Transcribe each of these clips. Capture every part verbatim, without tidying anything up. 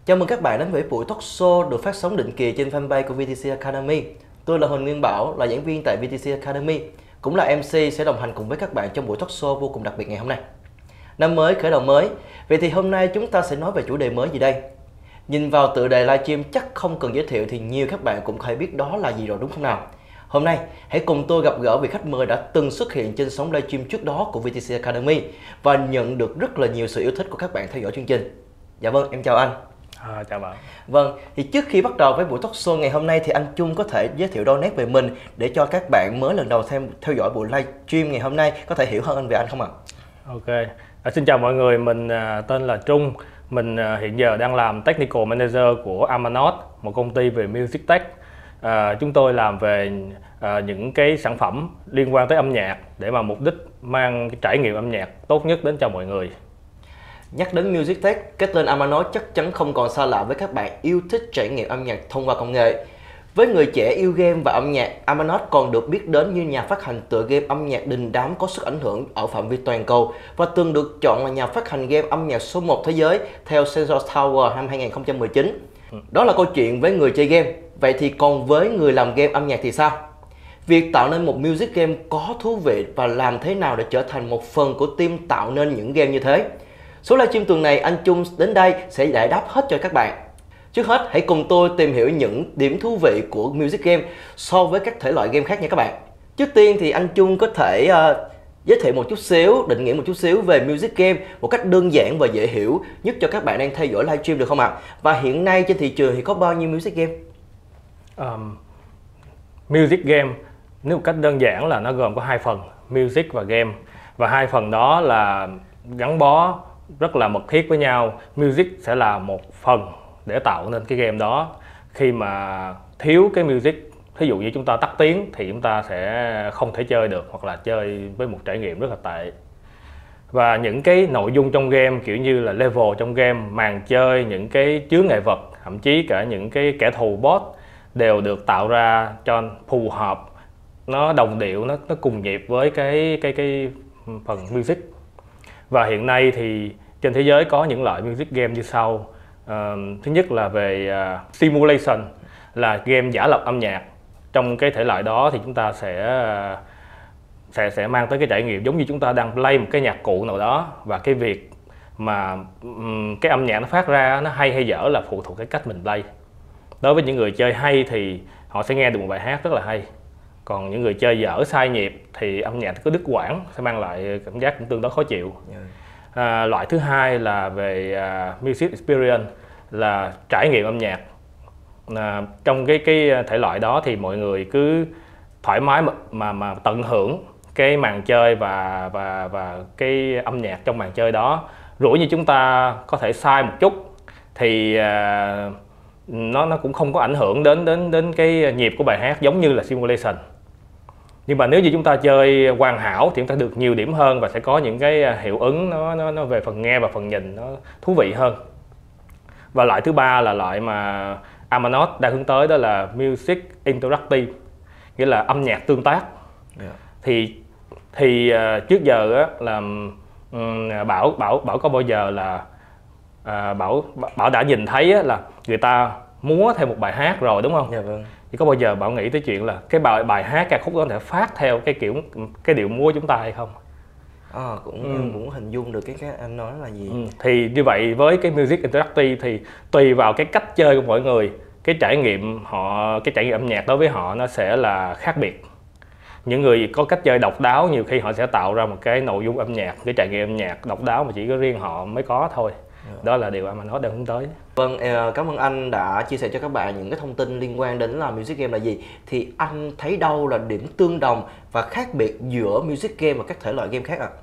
Chào mừng các bạn đến với buổi talk show được phát sóng định kỳ trên fanpage của vê tê xê Academy. Tôi là Huỳnh Nguyên Bảo, là giảng viên tại vê tê xê Academy, cũng là em xê sẽ đồng hành cùng với các bạn trong buổi talk show vô cùng đặc biệt ngày hôm nay. Năm mới, khởi đầu mới, vậy thì hôm nay chúng ta sẽ nói về chủ đề mới gì đây? Nhìn vào tựa đề livestream chắc không cần giới thiệu thì nhiều các bạn cũng có biết đó là gì rồi đúng không nào? Hôm nay, hãy cùng tôi gặp gỡ vị khách mời đã từng xuất hiện trên sóng livestream trước đó của vê tê xê Academy và nhận được rất là nhiều sự yêu thích của các bạn theo dõi chương trình. Dạ vâng, em chào anh. À, chào bạn. Vâng, thì trước khi bắt đầu với buổi talk show ngày hôm nay thì anh Trung có thể giới thiệu đôi nét về mình để cho các bạn mới lần đầu xem theo dõi buổi livestream ngày hôm nay có thể hiểu hơn anh về anh không ạ? Ok, à, xin chào mọi người, mình à, tên là Trung, mình à, hiện giờ đang làm Technical Manager của Amanot, một công ty về Music Tech. À, chúng tôi làm về à, những cái sản phẩm liên quan tới âm nhạc để mà mục đích mang cái trải nghiệm âm nhạc tốt nhất đến cho mọi người. Nhắc đến Music Tech, cái tên Amanot chắc chắn không còn xa lạ với các bạn yêu thích trải nghiệm âm nhạc thông qua công nghệ. Với người trẻ yêu game và âm nhạc, Amanot còn được biết đến như nhà phát hành tựa game âm nhạc đình đám có sức ảnh hưởng ở phạm vi toàn cầu và từng được chọn là nhà phát hành game âm nhạc số một thế giới theo Sensor Tower năm hai nghìn không trăm mười chín. Đó là câu chuyện với người chơi game. Vậy thì còn với người làm game âm nhạc thì sao? Việc tạo nên một music game có thú vị và làm thế nào để trở thành một phần của team tạo nên những game như thế? Số livestream tuần này anh Trung đến đây sẽ giải đáp hết cho các bạn. Trước hết, hãy cùng tôi tìm hiểu những điểm thú vị của music game so với các thể loại game khác nha các bạn. Trước tiên thì anh Trung có thể uh, giới thiệu một chút xíu, định nghĩa một chút xíu về music game một cách đơn giản và dễ hiểu nhất cho các bạn đang theo dõi livestream được không ạ? Và hiện nay trên thị trường thì có bao nhiêu music game? Um, music game nếu một cách đơn giản là nó gồm có hai phần, music và game, và hai phần đó là gắn bó rất là mật thiết với nhau. Music sẽ là một phần để tạo nên cái game đó. Khi mà thiếu cái music, ví dụ như chúng ta tắt tiếng thì chúng ta sẽ không thể chơi được, hoặc là chơi với một trải nghiệm rất là tệ. Và những cái nội dung trong game kiểu như là level trong game, màn chơi, những cái chướng ngại vật, thậm chí cả những cái kẻ thù boss đều được tạo ra cho phù hợp, nó đồng điệu, nó nó cùng nhịp với cái cái cái phần music. Và hiện nay thì trên thế giới có những loại music game như sau. Uh, thứ nhất là về uh, simulation, là game giả lập âm nhạc. Trong cái thể loại đó thì chúng ta sẽ uh, sẽ sẽ mang tới cái trải nghiệm giống như chúng ta đang play một cái nhạc cụ nào đó, và cái việc mà um, cái âm nhạc nó phát ra nó hay hay dở là phụ thuộc cái cách mình play. Đối với những người chơi hay thì họ sẽ nghe được một bài hát rất là hay. Còn những người chơi dở sai nhịp thì âm nhạc cứ đứt quãng, sẽ mang lại cảm giác cũng tương đối khó chịu. Yeah. À, loại thứ hai là về uh, music experience, là trải nghiệm âm nhạc. À, trong cái cái thể loại đó thì mọi người cứ thoải mái mà mà, mà tận hưởng cái màn chơi và và và cái âm nhạc trong màn chơi đó. Rủi như chúng ta có thể sai một chút thì uh, nó nó cũng không có ảnh hưởng đến đến đến cái nhịp của bài hát, giống như là simulation. Nhưng mà nếu như chúng ta chơi hoàn hảo thì chúng ta được nhiều điểm hơn và sẽ có những cái hiệu ứng nó nó, nó về phần nghe và phần nhìn nó thú vị hơn. Và loại thứ ba là loại mà Amanot đang hướng tới, đó là music interactive, nghĩa là âm nhạc tương tác. Yeah. Thì thì uh, trước giờ á, là um, Bảo Bảo Bảo có bao giờ là uh, Bảo Bảo đã nhìn thấy á, là người ta múa theo một bài hát rồi đúng không? Dạ vâng. Thì có bao giờ Bảo nghĩ tới chuyện là cái bài bài hát ca khúc đó thể phát theo cái kiểu cái điệu múa chúng ta hay không? À, cũng ừ. em cũng hình dung được cái cái anh nói là gì. Ừ. Thì như vậy với cái music interactive thì tùy vào cái cách chơi của mỗi người, cái trải nghiệm họ cái trải nghiệm âm nhạc đối với họ nó sẽ là khác biệt. Những người có cách chơi độc đáo nhiều khi họ sẽ tạo ra một cái nội dung âm nhạc, cái trải nghiệm âm nhạc độc đáo mà chỉ có riêng họ mới có thôi. Đó là điều mà nó đang hướng tới. Vâng, cảm ơn anh đã chia sẻ cho các bạn những cái thông tin liên quan đến là music game là gì. Thì anh thấy đâu là điểm tương đồng và khác biệt giữa music game và các thể loại game khác ạ? À?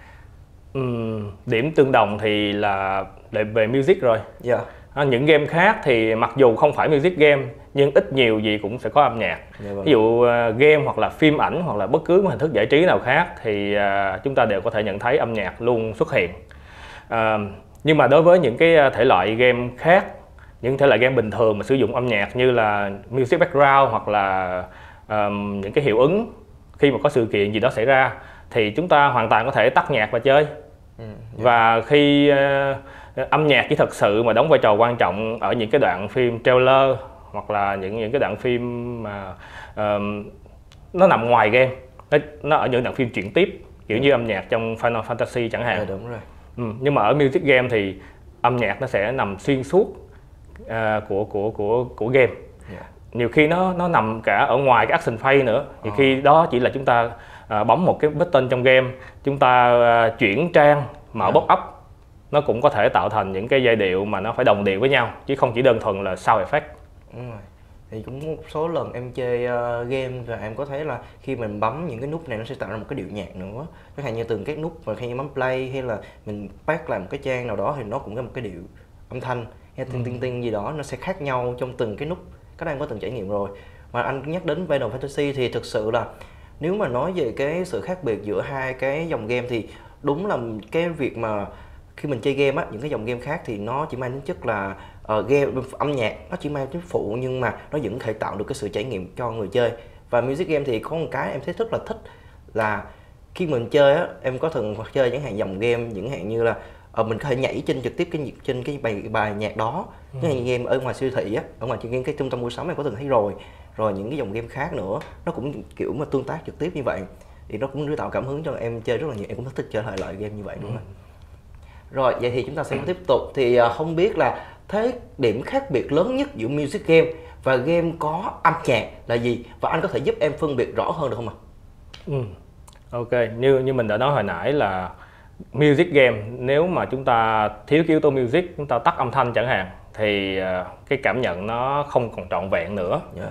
Uhm, điểm tương đồng thì là về music rồi. Yeah. À, những game khác thì mặc dù không phải music game nhưng ít nhiều gì cũng sẽ có âm nhạc. Yeah, vâng. Ví dụ uh, game hoặc là phim ảnh hoặc là bất cứ một hình thức giải trí nào khác thì uh, chúng ta đều có thể nhận thấy âm nhạc luôn xuất hiện. Uh, Nhưng mà đối với những cái thể loại game khác, những thể loại game bình thường mà sử dụng âm nhạc như là music background hoặc là um, những cái hiệu ứng khi mà có sự kiện gì đó xảy ra, thì chúng ta hoàn toàn có thể tắt nhạc và chơi. Ừ, yeah. Và khi uh, Âm nhạc chỉ thật sự mà đóng vai trò quan trọng ở những cái đoạn phim trailer hoặc là những những cái đoạn phim mà uh, nó nằm ngoài game, nó, nó ở những đoạn phim chuyển tiếp kiểu như âm nhạc trong Final Fantasy chẳng hạn. À, đúng rồi. Ừ, nhưng mà ở music game thì âm nhạc nó sẽ nằm xuyên suốt uh, của của của của game. Yeah. Nhiều khi nó nó nằm cả ở ngoài cái action phase nữa. Nhiều oh. khi đó chỉ là chúng ta uh, bấm một cái button trong game, chúng ta uh, chuyển trang, mở yeah. pop-up, nó cũng có thể tạo thành những cái giai điệu mà nó phải đồng điệu với nhau chứ không chỉ đơn thuần là sound effect. Đúng rồi. Thì cũng một số lần em chơi uh, game và em có thấy là khi mình bấm những cái nút này nó sẽ tạo ra một cái điệu nhạc nữa. Chẳng hạn như từng cái nút mà khi bấm play hay là mình pack lại một cái trang nào đó thì nó cũng có một cái điệu âm thanh hay tinh tinh tinh gì đó, nó sẽ khác nhau trong từng cái nút. Cái này em có từng trải nghiệm rồi. Mà anh nhắc đến Final Fantasy thì thực sự là nếu mà nói về cái sự khác biệt giữa hai cái dòng game thì đúng là cái việc mà khi mình chơi game á, những cái dòng game khác thì nó chỉ mang tính chất là uh, game âm nhạc, nó chỉ mang tính phụ nhưng mà nó vẫn có thể tạo được cái sự trải nghiệm cho người chơi. Và music game thì có một cái em thấy rất là thích là khi mình chơi á, em có thường chơi những hàng dòng game những hạn như là uh, mình có thể nhảy trên trực tiếp cái trên cái bài bài nhạc đó. Ừ. Những hàng game ở ngoài siêu thị á, ở ngoài game cái trung tâm mua sắm em có từng thấy rồi. Rồi những cái dòng game khác nữa nó cũng kiểu mà tương tác trực tiếp như vậy thì nó cũng tạo cảm hứng cho em chơi rất là nhiều. Em cũng rất thích chơi lại loại game như vậy đúng không? Ừ. Rồi vậy thì chúng ta sẽ tiếp tục thì không biết là thế điểm khác biệt lớn nhất giữa music game và game có âm nhạc là gì, và anh có thể giúp em phân biệt rõ hơn được không ạ? Ừ. Ok, như như mình đã nói hồi nãy là music game nếu mà chúng ta thiếu cái yếu tố music, chúng ta tắt âm thanh chẳng hạn thì cái cảm nhận nó không còn trọn vẹn nữa. Yeah.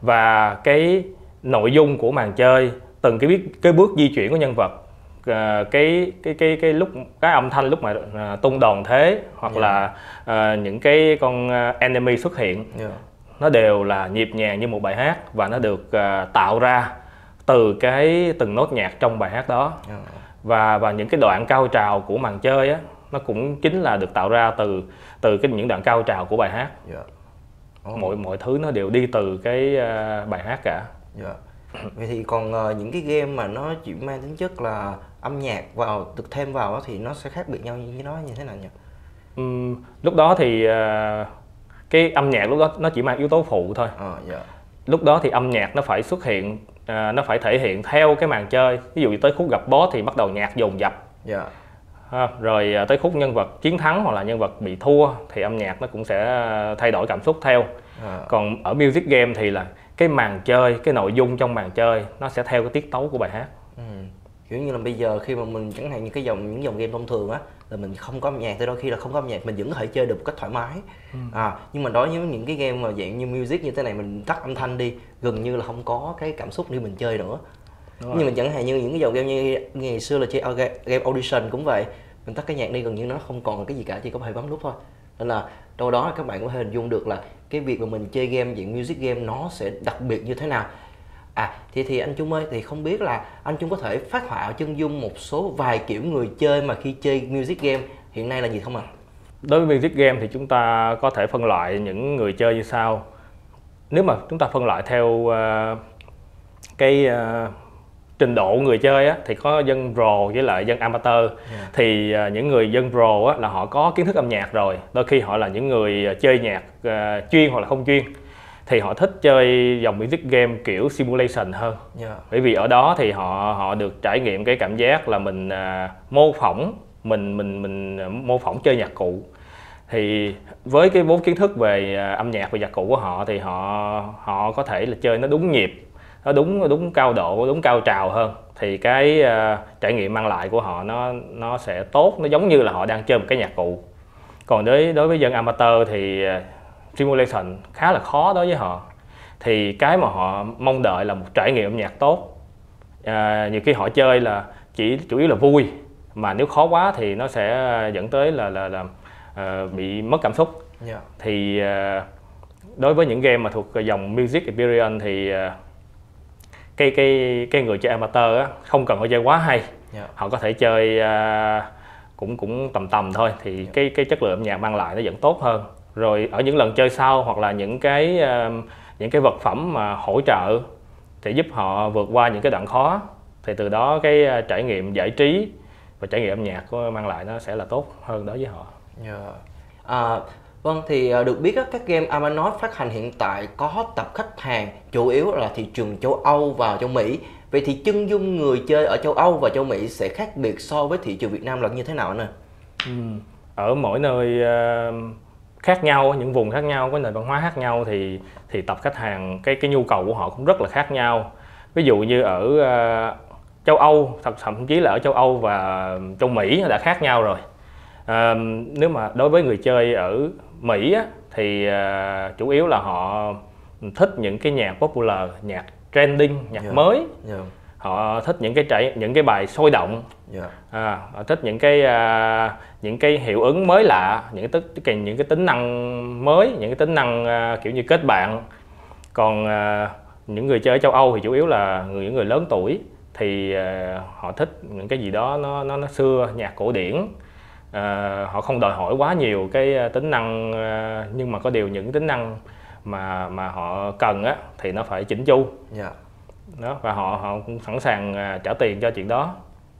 Và cái nội dung của màn chơi, từng cái biết cái bước di chuyển của nhân vật, Uh, cái cái cái cái lúc cái âm thanh lúc mà uh, tung đòn thế hoặc yeah. là uh, những cái con uh, enemy xuất hiện, yeah. nó đều là nhịp nhàng như một bài hát và nó được uh, tạo ra từ cái từng nốt nhạc trong bài hát đó. Yeah. và và những cái đoạn cao trào của màn chơi á, nó cũng chính là được tạo ra từ từ cái những đoạn cao trào của bài hát. Yeah. Oh. mọi mọi thứ nó đều đi từ cái uh, bài hát cả. Yeah. Vậy thì còn uh, những cái game mà nó chỉ mang tính chất là âm nhạc vào được thêm vào đó, thì nó sẽ khác biệt nhau như nó như thế nào nhỉ? Uhm, lúc đó thì uh, cái âm nhạc lúc đó nó chỉ mang yếu tố phụ thôi. À, yeah. Lúc đó thì âm nhạc nó phải xuất hiện, uh, nó phải thể hiện theo cái màn chơi. Ví dụ như tới khúc gặp boss thì bắt đầu nhạc dồn dập. Yeah. À, rồi uh, tới khúc nhân vật chiến thắng hoặc là nhân vật bị thua thì âm nhạc nó cũng sẽ thay đổi cảm xúc theo. À. Còn ở music game thì là cái màn chơi, cái nội dung trong màn chơi nó sẽ theo cái tiết tấu của bài hát. Ừ. Kiểu như là bây giờ khi mà mình chẳng hạn như cái dòng những dòng game thông thường á là mình không có âm nhạc, thì đôi khi là không có âm nhạc mình vẫn có thể chơi được một cách thoải mái. Ừ. À, nhưng mà đối với những cái game mà dạng như music như thế này, mình tắt âm thanh đi gần như là không có cái cảm xúc để mình chơi nữa. Nhưng mà chẳng hạn như những cái dòng game như ngày xưa là chơi game Audition cũng vậy, mình tắt cái nhạc đi gần như nó không còn cái gì cả, chỉ có thể bấm nút thôi. Nên là đâu đó các bạn có thể hình dung được là cái việc mà mình chơi game dạng music game nó sẽ đặc biệt như thế nào. À thì thì anh Trung ơi, thì không biết là anh Trung có thể phát họa chân dung một số vài kiểu người chơi mà khi chơi music game hiện nay là gì không ạ? À? Đối với music game thì chúng ta có thể phân loại những người chơi như sau. Nếu mà chúng ta phân loại theo uh, cái uh, trình độ người chơi á, thì có dân pro với lại dân amateur. Yeah. Thì uh, những người dân pro á, là họ có kiến thức âm nhạc rồi, đôi khi họ là những người chơi nhạc uh, chuyên hoặc là không chuyên, thì họ thích chơi dòng music game kiểu simulation hơn. Yeah. Bởi vì ở đó thì họ họ được trải nghiệm cái cảm giác là mình uh, mô phỏng mình mình mình mô phỏng chơi nhạc cụ. Thì với cái vốn kiến thức về uh, âm nhạc và nhạc cụ của họ thì họ họ có thể là chơi nó đúng nhịp, nó đúng đúng cao độ, đúng cao trào hơn, thì cái uh, trải nghiệm mang lại của họ nó nó sẽ tốt, nó giống như là họ đang chơi một cái nhạc cụ. Còn đối đối với dân amateur thì uh, simulation khá là khó đối với họ, thì cái mà họ mong đợi là một trải nghiệm âm nhạc tốt. À, nhiều khi họ chơi là chỉ chủ yếu là vui, mà nếu khó quá thì nó sẽ dẫn tới là là, là uh, bị mất cảm xúc. Yeah. Thì uh, đối với những game mà thuộc dòng music experience thì uh, cái cái cái người chơi amateur á, không cần phải chơi quá hay. Yeah. Họ có thể chơi uh, cũng cũng tầm tầm thôi, thì yeah. cái cái chất lượng âm nhạc mang lại nó vẫn tốt hơn. Rồi ở những lần chơi sau hoặc là những cái uh, những cái vật phẩm mà hỗ trợ thì giúp họ vượt qua những cái đoạn khó, thì từ đó cái uh, trải nghiệm giải trí và trải nghiệm âm nhạc của mang lại nó sẽ là tốt hơn đối với họ. Yeah. À, vâng, thì à, được biết á, các game Amanos phát hành hiện tại có tập khách hàng chủ yếu là thị trường châu Âu và châu Mỹ. Vậy thì chân dung người chơi ở châu Âu và châu Mỹ sẽ khác biệt so với thị trường Việt Nam là như thế nào anh ơi? Ừ. Ở mỗi nơi uh, khác nhau, những vùng khác nhau, có nền văn hóa khác nhau thì thì tập khách hàng, cái cái nhu cầu của họ cũng rất là khác nhau. Ví dụ như ở uh, châu Âu, thậm chí là ở châu Âu và châu Mỹ đã khác nhau rồi. À, nếu mà đối với người chơi ở Mỹ á, thì uh, chủ yếu là họ thích những cái nhạc popular, nhạc trending, nhạc yeah. mới. Yeah. Họ thích những cái trải, những cái bài sôi động. Yeah. À, họ thích những cái uh, những cái hiệu ứng mới lạ, những cái những cái tính năng mới, những cái tính năng uh, kiểu như kết bạn. Còn uh, những người chơi ở châu Âu thì chủ yếu là người những người lớn tuổi thì uh, họ thích những cái gì đó nó nó nó xưa, nhạc cổ điển. Uh, họ không đòi hỏi quá nhiều cái tính năng, uh, nhưng mà có điều những tính năng mà mà họ cần á thì nó phải chỉnh chu. Yeah. Đó, và họ họ cũng sẵn sàng uh, trả tiền cho chuyện đó.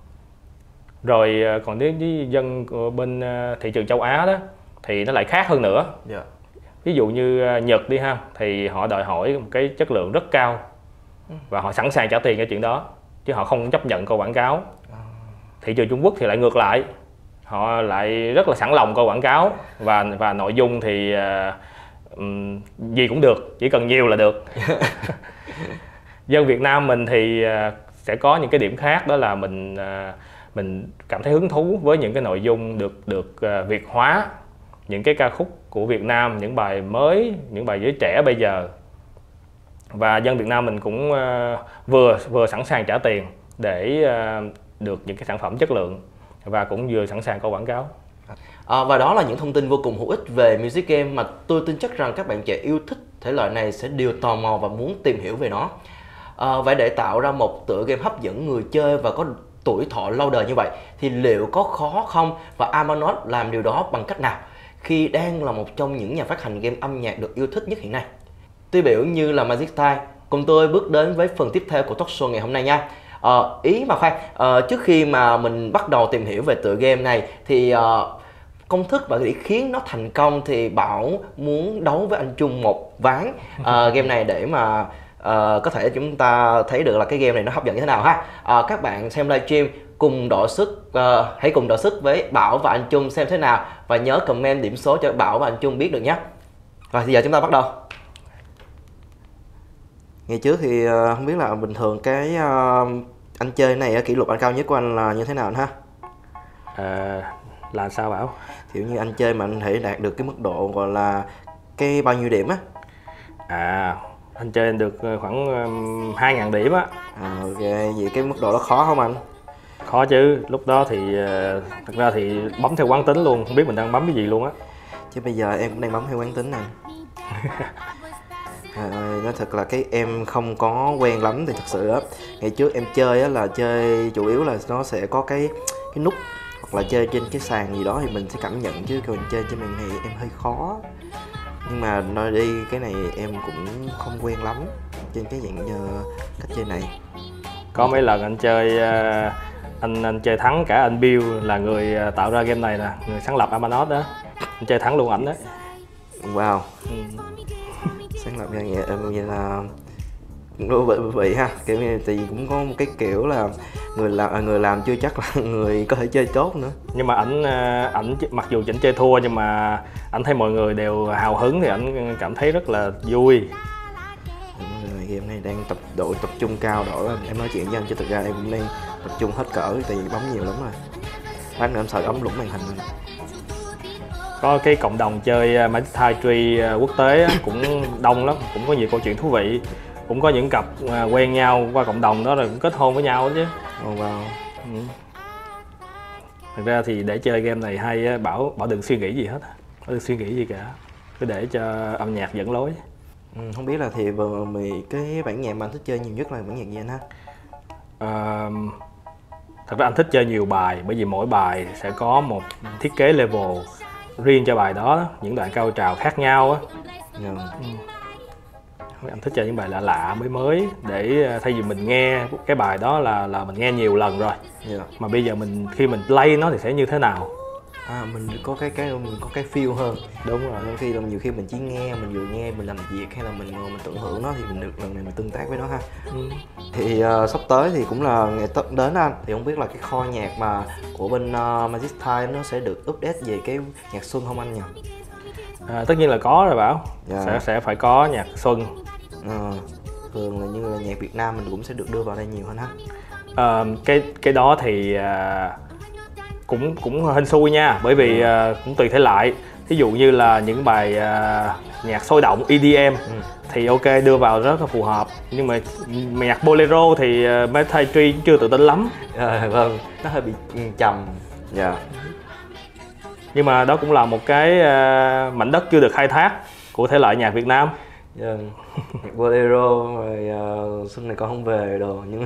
Rồi uh, còn đến với dân của bên uh, thị trường châu Á đó thì nó lại khác hơn nữa. Yeah. Ví dụ như uh, Nhật đi ha, thì họ đòi hỏi một cái chất lượng rất cao và họ sẵn sàng trả tiền cho chuyện đó, chứ họ không chấp nhận câu quảng cáo. Thị trường Trung Quốc thì lại ngược lại, họ lại rất là sẵn lòng câu quảng cáo và và nội dung thì uh, um, gì cũng được, chỉ cần nhiều là được. Dân Việt Nam mình thì uh, sẽ có những cái điểm khác, đó là mình uh, mình cảm thấy hứng thú với những cái nội dung được được uh, Việt hóa, những cái ca khúc của Việt Nam, những bài mới, những bài giới trẻ bây giờ. Và dân Việt Nam mình cũng uh, vừa vừa sẵn sàng trả tiền để uh, được những cái sản phẩm chất lượng và cũng vừa sẵn sàng có quảng cáo. À, và đó là những thông tin vô cùng hữu ích về music game mà tôi tin chắc rằng các bạn trẻ yêu thích thể loại này sẽ đều tò mò và muốn tìm hiểu về nó. À, vậy để tạo ra một tựa game hấp dẫn người chơi và có tuổi thọ lâu đời như vậy thì liệu có khó không, và Amanos làm điều đó bằng cách nào khi đang là một trong những nhà phát hành game âm nhạc được yêu thích nhất hiện nay? Tiêu biểu như là Magic Time, cùng tôi bước đến với phần tiếp theo của talk show ngày hôm nay nha. Ờ, ý mà khoan, ờ, trước khi mà mình bắt đầu tìm hiểu về tựa game này thì ờ, công thức và để khiến nó thành công thì Bảo muốn đấu với anh Trung một ván ờ, game này để mà ờ, có thể chúng ta thấy được là cái game này nó hấp dẫn như thế nào ha. Ờ, các bạn xem livestream cùng đọ sức, ờ, hãy cùng đọ sức với Bảo và anh Trung xem thế nào, và nhớ comment điểm số cho Bảo và anh Trung biết được nhé. Và bây giờ chúng ta bắt đầu. Ngày trước thì uh, không biết là bình thường cái uh, anh chơi này kỷ lục anh cao nhất của anh là như thế nào anh ha? À, là sao Bảo? Kiểu như anh chơi mà anh thể đạt được cái mức độ gọi là cái bao nhiêu điểm á? À, anh chơi được khoảng um, hai ngàn điểm á. À, ok, vậy cái mức độ đó khó không anh? Khó chứ, lúc đó thì uh, thật ra thì bấm theo quán tính luôn, không biết mình đang bấm cái gì luôn á. Chứ bây giờ em cũng đang bấm theo quán tính nè. À, nói thật là cái em không có quen lắm thì thật sự á, ngày trước em chơi á là chơi chủ yếu là nó sẽ có cái cái nút hoặc là chơi trên cái sàn gì đó thì mình sẽ cảm nhận, chứ còn chơi trên màn này em hơi khó. Nhưng mà nói đi cái này em cũng không quen lắm trên cái dạng uh, cách chơi này. Có mấy lần anh chơi uh, anh anh chơi thắng cả anh Bill là người tạo ra game này nè, người sáng lập Amanos đó, anh chơi thắng luôn ảnh đấy. Wow. Ừ. Sáng lập ra vậy, vậy là thú vị, vị ha, kiểu như thì cũng có một cái kiểu là người làm người làm chưa chắc là người có thể chơi tốt nữa. Nhưng mà ảnh ảnh mặc dù chỉnh chơi thua nhưng mà ảnh thấy mọi người đều hào hứng thì ảnh cảm thấy rất là vui. Rồi, game này đang tập độ tập trung cao độ, em nói chuyện với anh chứ thực ra em cũng đang tập trung hết cỡ tại vì bấm nhiều lắm rồi. Lát nữa em sợ ấm lũng màn hình rồi. Có cái cộng đồng chơi Magic Time Tree quốc tế cũng đông lắm, cũng có nhiều câu chuyện thú vị, cũng có những cặp quen nhau qua cộng đồng đó rồi cũng kết hôn với nhau chứ. Oh, wow. Ừ. Thật ra thì để chơi game này hay Bảo Bảo đừng suy nghĩ gì hết, Bảo đừng suy nghĩ gì cả, cứ để cho âm nhạc dẫn lối. Ừ, không biết là thì vừa cái bản nhạc mà anh thích chơi nhiều nhất là bản nhạc gì anh ha? À, thật ra anh thích chơi nhiều bài, bởi vì mỗi bài sẽ có một thiết kế level riêng cho bài đó, những đoạn cao trào khác nhau á. Yeah. Ừ. Anh thích chơi những bài lạ lạ mới mới để thay vì mình nghe cái bài đó là là mình nghe nhiều lần rồi. Yeah. Mà bây giờ mình khi mình play nó thì sẽ như thế nào? À, mình có cái cái mình có cái feel hơn. Đúng rồi. Đôi khi là nhiều khi mình chỉ nghe, mình vừa nghe mình làm việc hay là mình ngồi mình tận hưởng nó thì mình được lần này mình tương tác với nó ha. Ừ. Thì uh, sắp tới thì cũng là ngày Tết đến anh, thì không biết là cái kho nhạc mà của bên uh, Magic Time nó sẽ được update về cái nhạc xuân không anh nhỉ? À, tất nhiên là có rồi Bảo. Dạ. sẽ sẽ phải có nhạc xuân. Ờ, thường là như là nhạc Việt Nam mình cũng sẽ được đưa vào đây nhiều hơn ha. À, cái cái đó thì à, cũng cũng hên xui nha, bởi vì à, cũng tùy thể loại. Thí dụ như là những bài à, nhạc sôi động E D M ừ. thì ok, đưa vào rất là phù hợp, nhưng mà nhạc bolero thì uh, Magic Time Tree chưa tự tin lắm. À, vâng, nó hơi bị trầm. Dạ. Nhưng mà đó cũng là một cái uh, mảnh đất chưa được khai thác của thể loại nhạc Việt Nam. Vâng, nhạc bolero rồi uh, xuân này con không về đồ nhưng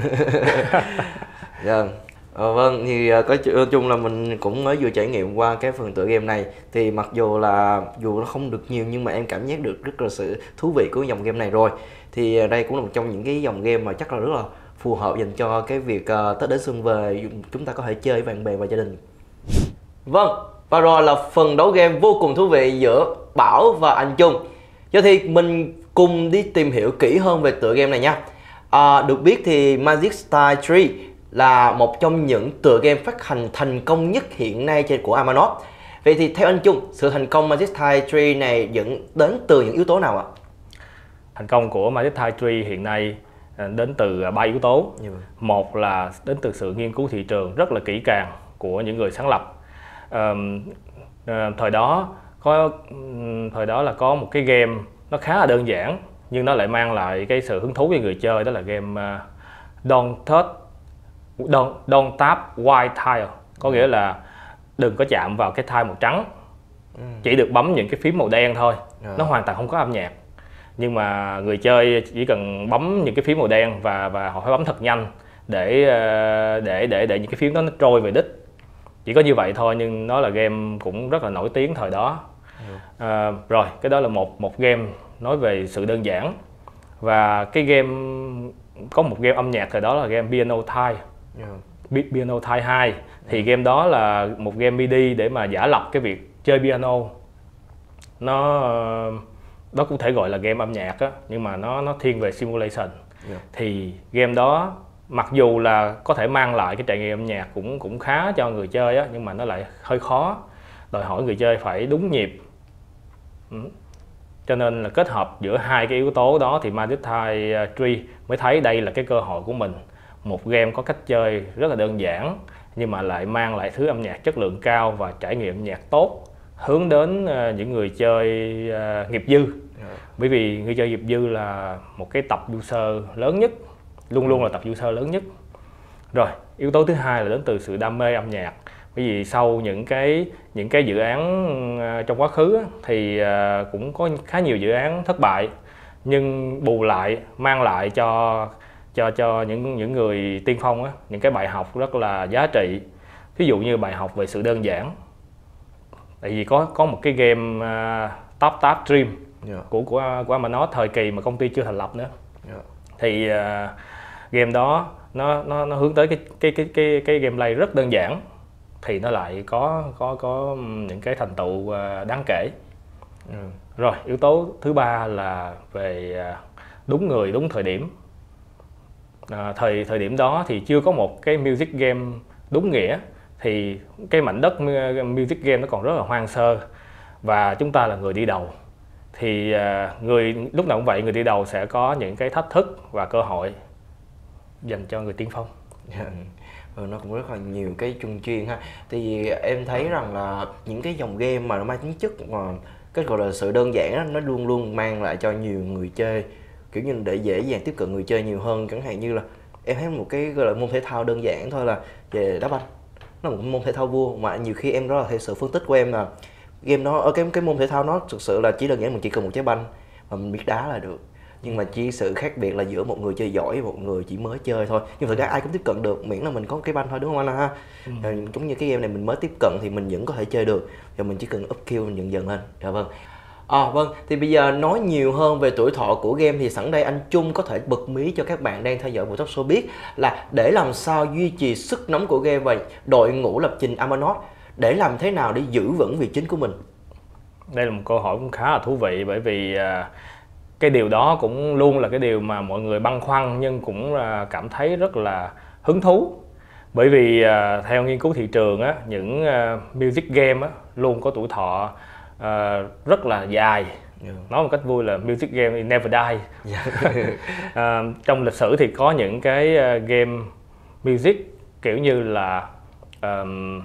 vâng. Ờ, vâng, thì có chung là mình cũng mới vừa trải nghiệm qua cái phần tựa game này, thì mặc dù là dù nó không được nhiều nhưng mà em cảm giác được rất là sự thú vị của dòng game này rồi. Thì đây cũng là một trong những cái dòng game mà chắc là rất là phù hợp dành cho cái việc uh, Tết đến xuân về chúng ta có thể chơi với bạn bè và gia đình. Vâng, và rồi là phần đấu game vô cùng thú vị giữa Bảo và anh Trung. Giờ thì mình cùng đi tìm hiểu kỹ hơn về tựa game này nha. À, được biết thì Magic Time Tree là một trong những tựa game phát hành thành công nhất hiện nay trên của Amanos. Vậy thì theo anh Trung, sự thành công Magic Time Tree này dẫn đến từ những yếu tố nào ạ? Thành công của Magic Time Tree hiện nay đến từ ba yếu tố. Yeah. Một là đến từ sự nghiên cứu thị trường rất là kỹ càng của những người sáng lập. À, thời đó có thời đó là có một cái game nó khá là đơn giản nhưng nó lại mang lại cái sự hứng thú với người chơi, đó là game uh, Don't Touch Don't, don't tap white tile, có nghĩa là đừng có chạm vào cái tile màu trắng, ừ. chỉ được bấm những cái phím màu đen thôi, yeah. nó hoàn toàn không có âm nhạc. Nhưng mà người chơi chỉ cần bấm những cái phím màu đen và và họ phải bấm thật nhanh để để để để những cái phím đó nó trôi về đích. Chỉ có như vậy thôi, nhưng nó là game cũng rất là nổi tiếng thời đó. Yeah. À, rồi cái đó là một một game nói về sự đơn giản. Và cái game có một game âm nhạc thời đó là game Piano Time. Yeah. Piano Time hai. Yeah. Thì game đó là một game MIDI để mà giả lập cái việc chơi piano. Nó đó cũng thể gọi là game âm nhạc á, nhưng mà nó nó thiên về simulation. Yeah. Thì game đó mặc dù là có thể mang lại cái trải nghiệm âm nhạc cũng cũng khá cho người chơi á, nhưng mà nó lại hơi khó, đòi hỏi người chơi phải đúng nhịp. Ừ. Cho nên là kết hợp giữa hai cái yếu tố đó thì Magic Time Tree mới thấy đây là cái cơ hội của mình. Một game có cách chơi rất là đơn giản nhưng mà lại mang lại thứ âm nhạc chất lượng cao và trải nghiệm âm nhạc tốt, hướng đến những người chơi nghiệp dư. Yeah. Bởi vì người chơi nghiệp dư là một cái tập user lớn nhất, luôn luôn là tập user lớn nhất. Rồi, yếu tố thứ hai là đến từ sự đam mê âm nhạc. Bởi vì sau những cái những cái dự án trong quá khứ thì cũng có khá nhiều dự án thất bại, nhưng bù lại mang lại cho cho cho những những người tiên phong á, những cái bài học rất là giá trị. Ví dụ như bài học về sự đơn giản. Tại vì có có một cái game uh, Tap Tap Dream, yeah. của của của Amanos thời kỳ mà công ty chưa thành lập nữa. Yeah. Thì uh, game đó nó nó nó hướng tới cái cái cái cái cái gameplay rất đơn giản, thì nó lại có có có những cái thành tựu đáng kể. Ừ. Rồi, yếu tố thứ ba là về đúng người đúng thời điểm. À, thời thời điểm đó thì chưa có một cái music game đúng nghĩa, thì cái mảnh đất music game nó còn rất là hoang sơ và chúng ta là người đi đầu. Thì người lúc nào cũng vậy, người đi đầu sẽ có những cái thách thức và cơ hội dành cho người tiên phong. Yeah. Ừ, nó cũng rất là nhiều cái chung chuyên ha. Thì em thấy rằng là những cái dòng game mà nó mang tính chất mà cái gọi là sự đơn giản đó, nó luôn luôn mang lại cho nhiều người chơi kiểu như để dễ dàng tiếp cận người chơi nhiều hơn. Chẳng hạn như là em thấy một cái gọi là môn thể thao đơn giản thôi là về đá banh, nó là một môn thể thao vua mà nhiều khi em đó là theo sự phân tích của em là game nó ở cái cái môn thể thao nó thực sự là chỉ đơn giản mình chỉ cần một trái banh mà mình biết đá là được. Nhưng mà chỉ sự khác biệt là giữa một người chơi giỏi và một người chỉ mới chơi thôi. Nhưng thực ra ai cũng tiếp cận được miễn là mình có cái banh thôi, đúng không anh ha? Ừ. Giống như cái game này mình mới tiếp cận thì mình vẫn có thể chơi được, và mình chỉ cần up kill mình dần dần lên. Dạ vâng. À, vâng, thì bây giờ nói nhiều hơn về tuổi thọ của game thì sẵn đây anh Trung có thể bật mí cho các bạn đang theo dõi buổi talk show biết là để làm sao duy trì sức nóng của game và đội ngũ lập trình Amanos để làm thế nào để giữ vững vị chính của mình? Đây là một câu hỏi cũng khá là thú vị, bởi vì uh, cái điều đó cũng luôn là cái điều mà mọi người băn khoăn, nhưng cũng uh, cảm thấy rất là hứng thú. Bởi vì uh, theo nghiên cứu thị trường á, những uh, music game á, luôn có tuổi thọ uh, rất là dài. Yeah. Nói một cách vui là music game it never die. Yeah. uh, trong lịch sử thì có những cái uh, game music kiểu như là um,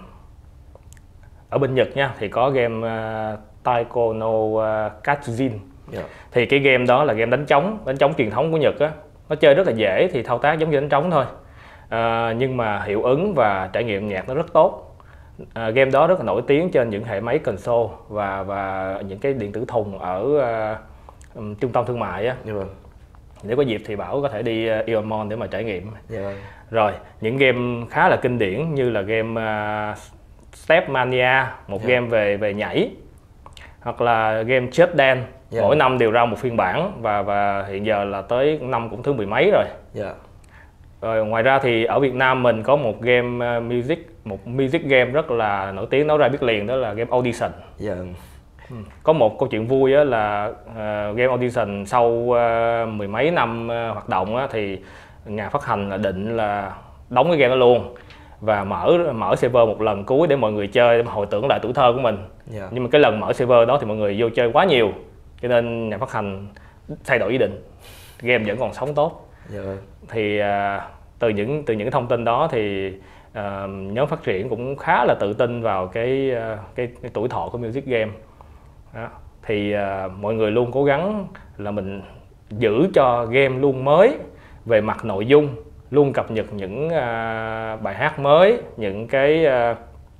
ở bên Nhật nha, thì có game uh, Taiko no uh, Katsujin. Yeah. Thì cái game đó là game đánh trống, đánh trống truyền thống của Nhật á. Nó chơi rất là dễ, thì thao tác giống như đánh trống thôi. Uh, nhưng mà hiệu ứng và trải nghiệm nhạc nó rất tốt. Uh, game đó rất là nổi tiếng trên những hệ máy console và và những cái điện tử thùng ở uh, um, trung tâm thương mại á. Yeah. Nếu có dịp thì Bảo có thể đi uh, Eon để mà trải nghiệm. Yeah. Rồi những game khá là kinh điển như là game uh, Step Mania, một yeah. game về về nhảy, hoặc là game Just Dance. Yeah. Mỗi năm đều ra một phiên bản và và hiện giờ là tới năm cũng thứ mười mấy rồi. Yeah. Rồi ngoài ra thì ở Việt Nam mình có một game uh, music, một music game rất là nổi tiếng, nói ra biết liền, đó là game Audition. Yeah. Ừ. Có một câu chuyện vui á là uh, game Audition sau uh, mười mấy năm uh, hoạt động á, thì nhà phát hành là định là đóng cái game đó luôn và mở mở server một lần cuối để mọi người chơi, để hồi tưởng lại tuổi thơ của mình. Yeah. Nhưng mà cái lần mở server đó thì mọi người vô chơi quá nhiều, cho nên nhà phát hành thay đổi ý định, game vẫn còn sống tốt. Yeah. Thì uh, từ những từ những thông tin đó thì uh, nhóm phát triển cũng khá là tự tin vào cái uh, cái, cái tuổi thọ của music game. Đó. Thì uh, mọi người luôn cố gắng là mình giữ cho game luôn mới về mặt nội dung, luôn cập nhật những uh, bài hát mới, những cái uh,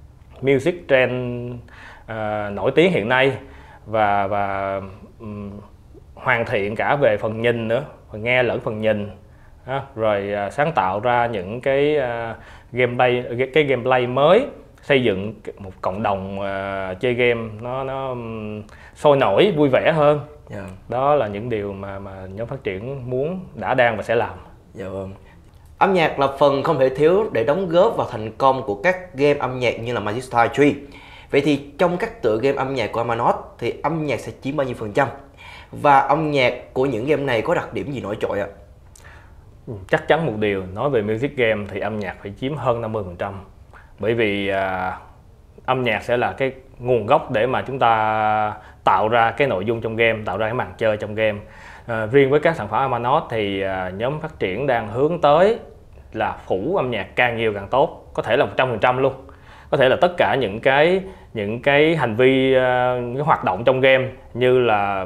music trend uh, nổi tiếng hiện nay, và và um, hoàn thiện cả về phần nhìn nữa, phần nghe lẫn phần nhìn. Đó. Rồi uh, sáng tạo ra những cái uh, gameplay cái, cái gameplay mới, xây dựng một cộng đồng uh, chơi game nó nó um, sôi nổi, vui vẻ hơn. Yeah. Đó là những điều mà mà nhóm phát triển muốn, đã đang và sẽ làm. Dạ vâng. Âm nhạc là phần không thể thiếu để đóng góp vào thành công của các game âm nhạc như là Magic Style ba. Vậy thì trong các tựa game âm nhạc của Amanos thì âm nhạc sẽ chiếm bao nhiêu phần trăm? Và âm nhạc của những game này có đặc điểm gì nổi trội ạ? Chắc chắn một điều, nói về music game thì âm nhạc phải chiếm hơn năm mươi phần trăm. Bởi vì uh, âm nhạc sẽ là cái nguồn gốc để mà chúng ta tạo ra cái nội dung trong game, tạo ra cái màn chơi trong game. Uh, riêng với các sản phẩm Amanos thì uh, nhóm phát triển đang hướng tới là phủ âm nhạc càng nhiều càng tốt, có thể là một trăm phần trăm luôn. Có thể là tất cả những cái những cái hành vi, uh, cái hoạt động trong game như là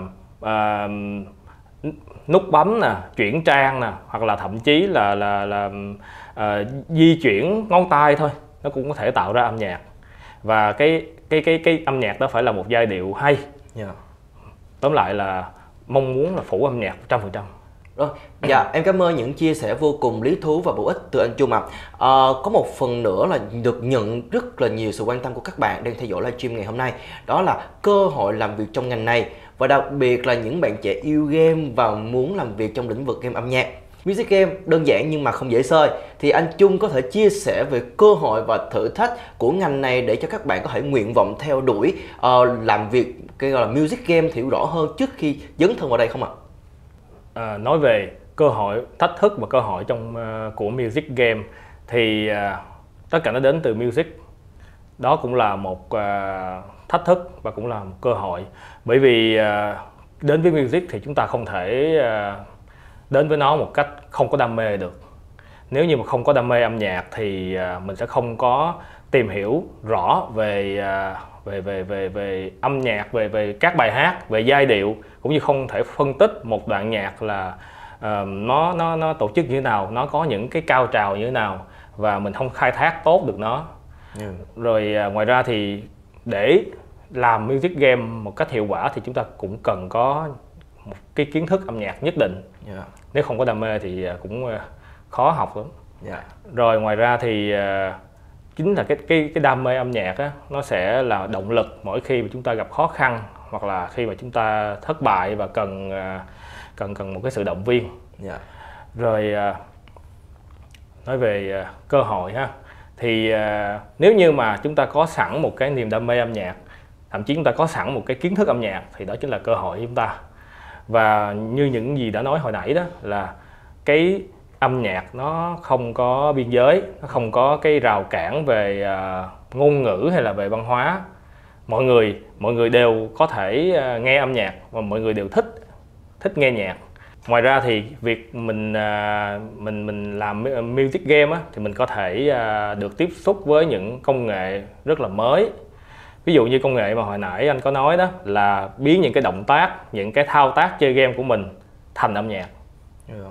uh, nút bấm nè, chuyển trang nè, hoặc là thậm chí là là là uh, di chuyển ngón tay thôi, nó cũng có thể tạo ra âm nhạc. Và cái cái cái cái âm nhạc đó phải là một giai điệu hay. Yeah. Tóm lại là mong muốn là phủ âm nhạc một trăm phần trăm. Rồi, dạ em cảm ơn những chia sẻ vô cùng lý thú và bổ ích từ anh Trung ạ. À. À, có một phần nữa là được nhận rất là nhiều sự quan tâm của các bạn đang theo dõi livestream ngày hôm nay, đó là cơ hội làm việc trong ngành này, và đặc biệt là những bạn trẻ yêu game và muốn làm việc trong lĩnh vực game âm nhạc. Music game đơn giản nhưng mà không dễ xơi, thì anh Trung có thể chia sẻ về cơ hội và thử thách của ngành này để cho các bạn có thể nguyện vọng theo đuổi uh, làm việc cái gọi là music game thì hiểu rõ hơn trước khi dấn thân vào đây không ạ? À, nói về cơ hội, thách thức và cơ hội trong uh, của music game thì uh, tất cả nó đến từ music. Đó cũng là một uh, thách thức và cũng là một cơ hội, bởi vì uh, đến với music thì chúng ta không thể uh, đến với nó một cách không có đam mê được. Nếu như mà không có đam mê âm nhạc thì uh, mình sẽ không có tìm hiểu rõ về uh, về về về về âm nhạc, về về các bài hát, về giai điệu, cũng như không thể phân tích một đoạn nhạc là uh, nó nó nó tổ chức như thế nào, nó có những cái cao trào như thế nào, và mình không khai thác tốt được nó. Yeah. Rồi uh, ngoài ra thì để làm music game một cách hiệu quả thì chúng ta cũng cần có một cái kiến thức âm nhạc nhất định. Yeah. Nếu không có đam mê thì cũng uh, khó học lắm. Yeah. Rồi ngoài ra thì uh, chính là cái cái cái đam mê âm nhạc á, nó sẽ là động lực mỗi khi mà chúng ta gặp khó khăn, hoặc là khi mà chúng ta thất bại và cần cần cần một cái sự động viên. Yeah. Rồi nói về cơ hội ha, Thì uh, nếu như mà chúng ta có sẵn một cái niềm đam mê âm nhạc, thậm chí chúng ta có sẵn một cái kiến thức âm nhạc, thì đó chính là cơ hội của chúng ta. Và như những gì đã nói hồi nãy đó, là cái âm nhạc nó không có biên giới, nó không có cái rào cản về uh, ngôn ngữ hay là về văn hóa. Mọi người mọi người đều có thể uh, nghe âm nhạc và mọi người đều thích thích nghe nhạc. Ngoài ra thì việc mình uh, mình mình làm music game á, thì mình có thể uh, được tiếp xúc với những công nghệ rất là mới. Ví dụ như công nghệ mà hồi nãy anh có nói đó, là biến những cái động tác, những cái thao tác chơi game của mình thành âm nhạc. Yeah.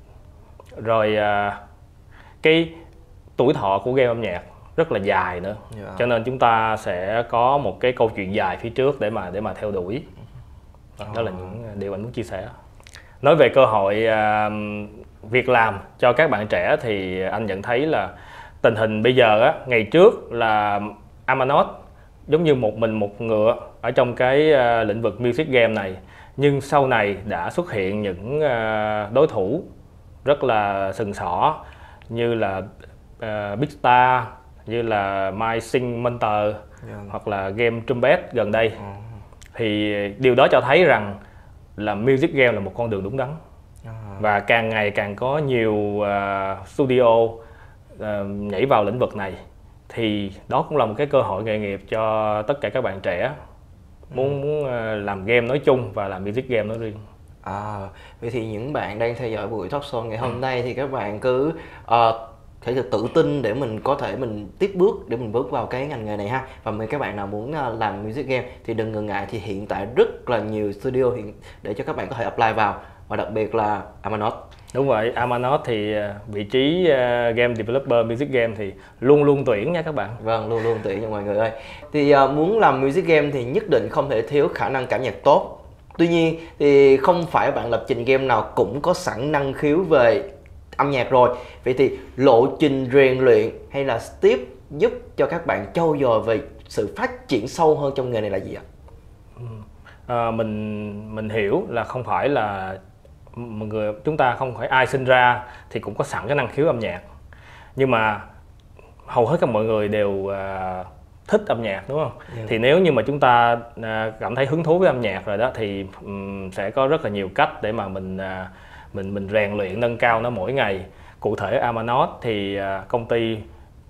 Rồi uh, cái tuổi thọ của game âm nhạc rất là dài nữa. Yeah. Cho nên chúng ta sẽ có một cái câu chuyện dài phía trước để mà để mà theo đuổi. Đó, oh. đó là những điều anh muốn chia sẻ. Nói về cơ hội uh, việc làm cho các bạn trẻ thì anh nhận thấy là tình hình bây giờ á, ngày trước là Amanos giống như một mình một ngựa ở trong cái uh, lĩnh vực music game này, nhưng sau này đã xuất hiện những uh, đối thủ rất là sừng sỏ như là uh, Big Star, như là My Sing Monster, yeah. hoặc là game Trumpet gần đây. Uh. Thì điều đó cho thấy rằng là music game là một con đường đúng đắn. Uh. Và càng ngày càng có nhiều uh, studio uh, nhảy vào lĩnh vực này. Thì đó cũng là một cái cơ hội nghề nghiệp cho tất cả các bạn trẻ muốn, muốn uh, làm game nói chung và làm music game nói riêng. À, vậy thì những bạn đang theo dõi buổi talk show ngày hôm nay thì các bạn cứ uh, thể thực tự tin để mình có thể mình tiếp bước để mình bước vào cái ngành nghề này ha. Và mấy các bạn nào muốn uh, làm music game thì đừng ngần ngại, thì hiện tại rất là nhiều studio hiện để cho các bạn có thể apply vào, và đặc biệt là Amanos. Đúng vậy, Amanos thì vị trí uh, game developer music game thì luôn luôn tuyển nha các bạn. Vâng, luôn luôn tuyển nha mọi người ơi. Thì uh, muốn làm music game thì nhất định không thể thiếu khả năng cảm nhạc tốt. Tuy nhiên thì không phải bạn lập trình game nào cũng có sẵn năng khiếu về âm nhạc rồi. Vậy thì lộ trình rèn luyện hay là step giúp cho các bạn trau dồi về sự phát triển sâu hơn trong nghề này là gì ạ? À, mình mình hiểu là không phải là mọi người, chúng ta không phải ai sinh ra thì cũng có sẵn cái năng khiếu âm nhạc, nhưng mà hầu hết các mọi người đều uh, thích âm nhạc, đúng không? Yeah. Thì nếu như mà chúng ta uh, cảm thấy hứng thú với âm nhạc rồi đó thì um, sẽ có rất là nhiều cách để mà mình uh, mình mình rèn luyện nâng cao nó mỗi ngày. Cụ thể Amanos thì uh, công ty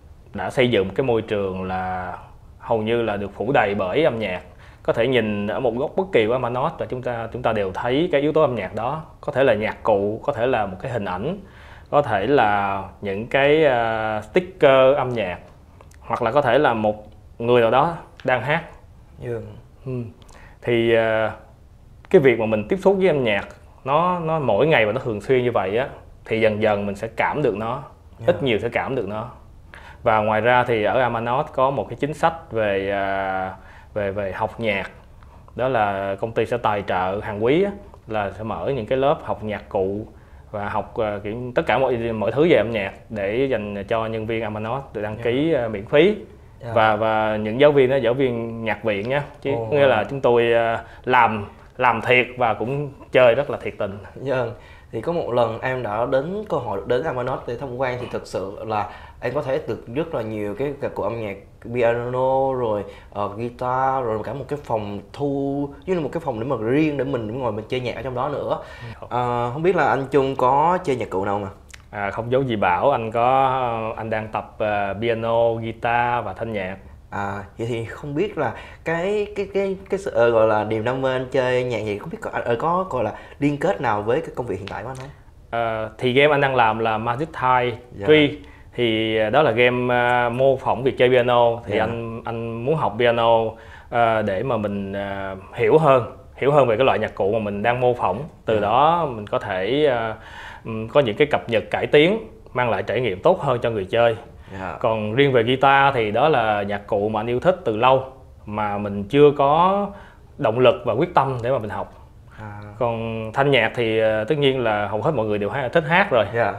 đã xây dựng một cái môi trường là hầu như là được phủ đầy bởi âm nhạc. Có thể nhìn ở một góc bất kỳ của Amanos và chúng ta chúng ta đều thấy cái yếu tố âm nhạc đó. Có thể là nhạc cụ, có thể là một cái hình ảnh, có thể là những cái uh, sticker âm nhạc, hoặc là có thể là một người nào đó đang hát. Yeah. Ừ. Thì uh, cái việc mà mình tiếp xúc với âm nhạc nó nó mỗi ngày và nó thường xuyên như vậy á, thì dần dần mình sẽ cảm được nó, yeah. ít nhiều sẽ cảm được nó. Và ngoài ra thì ở Amanos có một cái chính sách về uh, về về học nhạc, đó là công ty sẽ tài trợ hàng quý á, là sẽ mở những cái lớp học nhạc cụ và học uh, kiểu tất cả mọi mọi thứ về âm nhạc để dành cho nhân viên Amanos để đăng ký uh, miễn phí. Yeah. và và những giáo viên đó giáo viên nhạc viện nhé, chứ oh, nghĩa là chúng tôi uh, làm làm thiệt và cũng chơi rất là thiệt tình. Yeah. Thì có một lần em đã đến cơ hội đến Amanos để tham quan, thì thực sự là em có thấy được rất là nhiều cái nhạc cụ âm nhạc, piano rồi uh, guitar, rồi cả một cái phòng thu như là một cái phòng để mà riêng để mình ngồi mình chơi nhạc ở trong đó nữa. Uh, không biết là anh Trung có chơi nhạc cụ nào mà? À, không giấu gì Bảo, anh có anh đang tập uh, piano, guitar và thanh nhạc. À, vậy thì không biết là cái cái cái cái sự uh, gọi là niềm đam mê anh chơi nhạc gì, không biết có uh, có gọi là liên kết nào với cái công việc hiện tại của anh không? Uh, thì game anh đang làm là Magic Thai Tree, thì đó là game uh, mô phỏng việc chơi piano. Thì yeah. anh anh muốn học piano uh, để mà mình uh, hiểu hơn hiểu hơn về cái loại nhạc cụ mà mình đang mô phỏng. Từ yeah. đó mình có thể uh, có những cái cập nhật cải tiến mang lại trải nghiệm tốt hơn cho người chơi. Yeah. Còn riêng về guitar thì đó là nhạc cụ mà anh yêu thích từ lâu mà mình chưa có động lực và quyết tâm để mà mình học. À. Còn thanh nhạc thì uh, tất nhiên là hầu hết mọi người đều thích hát rồi. Yeah.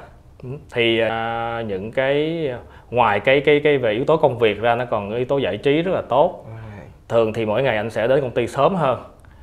Thì uh, những cái ngoài cái cái cái về yếu tố công việc ra, nó còn yếu tố giải trí rất là tốt. Right. Thường thì mỗi ngày anh sẽ đến công ty sớm hơn,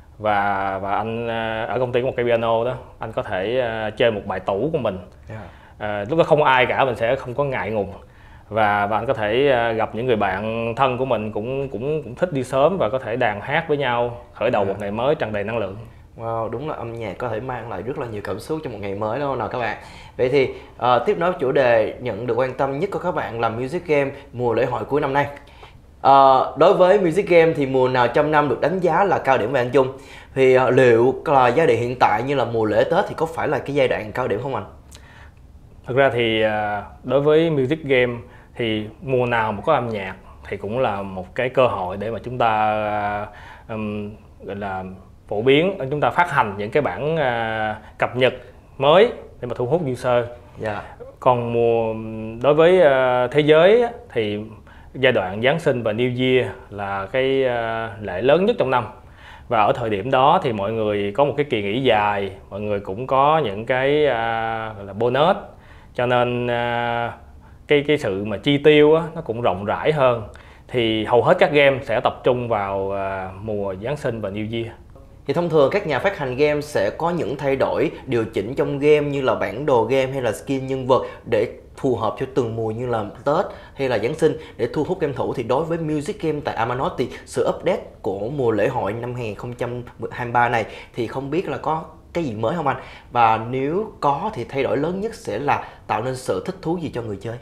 và và anh uh, ở công ty có một cái piano đó, anh có thể uh, chơi một bài tủ của mình. Yeah. Uh, lúc đó không ai cả, mình sẽ không có ngại ngùng. và bạn có thể gặp những người bạn thân của mình cũng cũng cũng thích đi sớm và có thể đàn hát với nhau, khởi đầu một ngày mới tràn đầy năng lượng. Wow, đúng là âm nhạc có thể mang lại rất là nhiều cảm xúc cho một ngày mới đúng không nào các bạn? Vậy thì uh, tiếp nối chủ đề nhận được quan tâm nhất của các bạn là Music Game mùa lễ hội cuối năm nay. Uh, đối với Music Game thì mùa nào trong năm được đánh giá là cao điểm về anh Chung? Thì uh, liệu là giai đoạn hiện tại như là mùa lễ Tết thì có phải là cái giai đoạn cao điểm không anh? Thực ra thì uh, đối với Music Game thì mùa nào mà có âm nhạc thì cũng là một cái cơ hội để mà chúng ta uh, um, gọi là phổ biến, chúng ta phát hành những cái bản uh, cập nhật mới để mà thu hút user. Yeah. Còn mùa đối với uh, thế giới thì giai đoạn Giáng sinh và New Year là cái uh, lễ lớn nhất trong năm, và ở thời điểm đó thì mọi người có một cái kỳ nghỉ dài, mọi người cũng có những cái uh, gọi là bonus, cho nên uh, cái cái sự mà chi tiêu á, nó cũng rộng rãi hơn, thì hầu hết các game sẽ tập trung vào uh, mùa Giáng sinh và New Year. Thì thông thường các nhà phát hành game sẽ có những thay đổi, điều chỉnh trong game như là bản đồ game hay là skin nhân vật để phù hợp cho từng mùa như là Tết hay là Giáng sinh để thu hút game thủ. Thì đối với Music Game tại Amanos thì sự update của mùa lễ hội năm hai không hai ba này thì không biết là có cái gì mới không anh? Và nếu có thì thay đổi lớn nhất sẽ là tạo nên sự thích thú gì cho người chơi?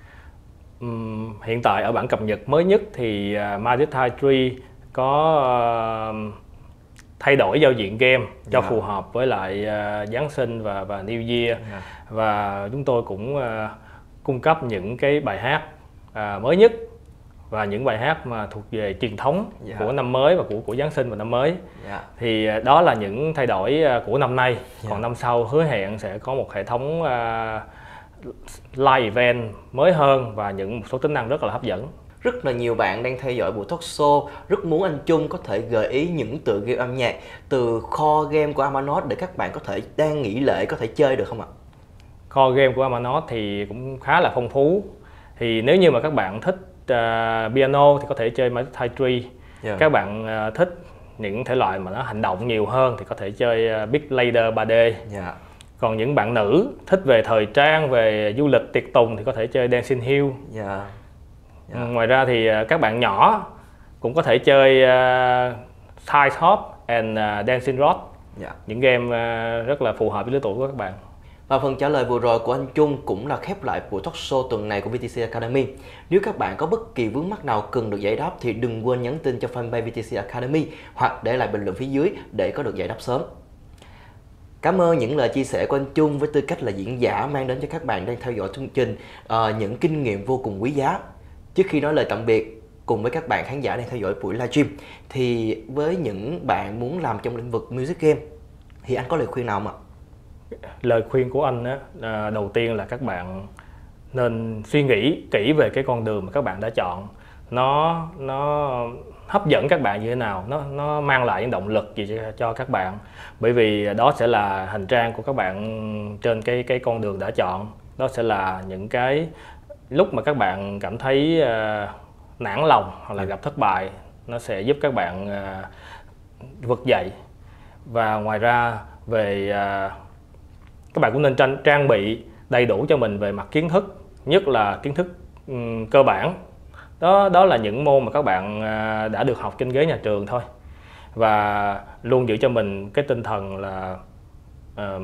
Uhm, hiện tại ở bản cập nhật mới nhất thì uh, Magicite Tree có uh, thay đổi giao diện game cho yeah. phù hợp với lại uh, Giáng sinh và và New Year, yeah. và chúng tôi cũng uh, cung cấp những cái bài hát uh, mới nhất và những bài hát mà thuộc về truyền thống yeah. của năm mới và của của Giáng sinh và năm mới. Yeah. Thì uh, đó là những thay đổi uh, của năm nay. Yeah. Còn năm sau hứa hẹn sẽ có một hệ thống uh, live event mới hơn và những một số tính năng rất là hấp dẫn. Rất là nhiều bạn đang theo dõi buổi talk show rất muốn anh Chung có thể gợi ý những tựa game âm nhạc từ kho game của Amanos để các bạn có thể đang nghỉ lễ có thể chơi được không ạ? Kho game của Amanos thì cũng khá là phong phú. Thì nếu như mà các bạn thích uh, piano thì có thể chơi Magicite Tree. Yeah. Các bạn uh, thích những thể loại mà nó hành động nhiều hơn thì có thể chơi uh, Big Lader ba D. Yeah. Còn những bạn nữ thích về thời trang, về du lịch tiệc tùng thì có thể chơi Dancing Hill. Yeah. Yeah. Ngoài ra thì các bạn nhỏ cũng có thể chơi uh, Side Hop and uh, Dancing Rod. Yeah. Những game uh, rất là phù hợp với lứa tuổi của các bạn. Và phần trả lời vừa rồi của anh Chung cũng là khép lại buổi talk show tuần này của vê tê xê Academy. Nếu các bạn có bất kỳ vướng mắc nào cần được giải đáp thì đừng quên nhắn tin cho fanpage vê tê xê Academy hoặc để lại bình luận phía dưới để có được giải đáp sớm. Cảm ơn những lời chia sẻ của anh Chung với tư cách là diễn giả mang đến cho các bạn đang theo dõi chương trình uh, những kinh nghiệm vô cùng quý giá. Trước khi nói lời tạm biệt cùng với các bạn khán giả đang theo dõi buổi livestream thì với những bạn muốn làm trong lĩnh vực music game thì anh có lời khuyên nào không ạ? Lời khuyên của anh á, đầu tiên là các bạn nên suy nghĩ kỹ về cái con đường mà các bạn đã chọn. Nó nó hấp dẫn các bạn như thế nào, nó nó mang lại những động lực gì cho, cho các bạn. Bởi vì đó sẽ là hành trang của các bạn trên cái cái con đường đã chọn. Đó sẽ là những cái lúc mà các bạn cảm thấy uh, nản lòng hoặc là gặp thất bại, nó sẽ giúp các bạn uh, vực dậy. Và ngoài ra về uh, các bạn cũng nên trang, trang bị đầy đủ cho mình về mặt kiến thức, nhất là kiến thức um, cơ bản. Đó đó là những môn mà các bạn uh, đã được học trên ghế nhà trường thôi. Và luôn giữ cho mình cái tinh thần là uh,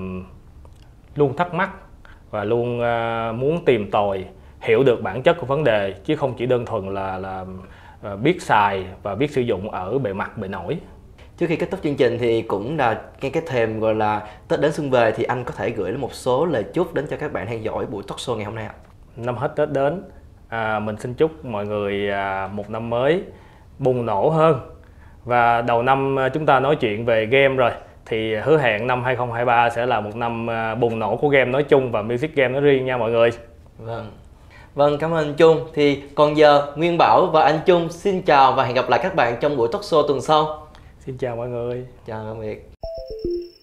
luôn thắc mắc và luôn uh, muốn tìm tòi, hiểu được bản chất của vấn đề chứ không chỉ đơn thuần là là uh, biết xài và biết sử dụng ở bề mặt bề nổi. Trước khi kết thúc chương trình thì cũng là cái cái thềm gọi là Tết đến xuân về thì anh có thể gửi một số lời chúc đến cho các bạn theo dõi buổi talk show ngày hôm nay ạ. Năm hết Tết đến, à, mình xin chúc mọi người à, một năm mới bùng nổ hơn. Và đầu năm chúng ta nói chuyện về game rồi thì hứa hẹn năm hai không hai ba sẽ là một năm bùng nổ của game nói chung và music game nói riêng nha mọi người. Vâng. Vâng, cảm ơn anh Chung. Thì còn giờ Nguyên Bảo và anh Chung xin chào và hẹn gặp lại các bạn trong buổi talk show tuần sau. Xin chào mọi người. Chào tạm biệt.